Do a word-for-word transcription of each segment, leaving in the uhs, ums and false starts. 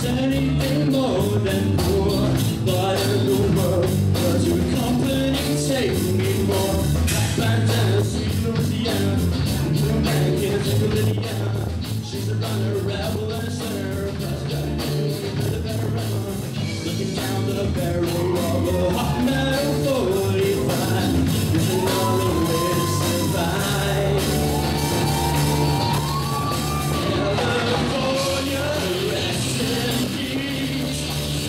anything more than poor. But in the world, was your company take me for? Black bandana, sweet Louisiana, blue man can't take Lydiana. She's a runner, rebel, and a sinner. Plus, got a better, better runner. Looking down the barrel of a hot metal forty-five. There's another way to survive. California, rest in peace.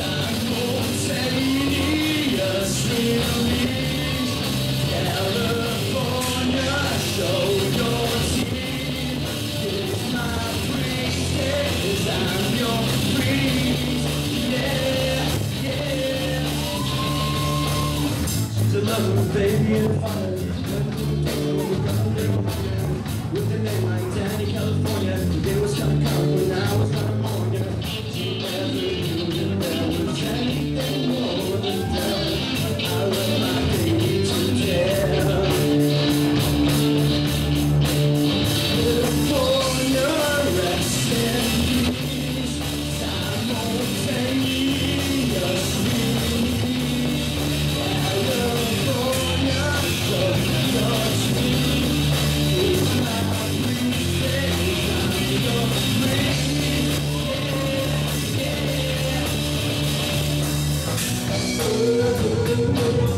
Simultaneous release. California, show your teeth. It's my breeze, I'm your breeze. Yeah, yeah. She's a lover, baby, and fire. With a name like Danny, California. It was gonna come when I was gonna mourn you. She never knew that there was anything more than that. I love my baby to tell. California, rest in peace. Simultaneous release. California, show your teeth. It's my breeze, I'm your breeze. Yeah, yeah.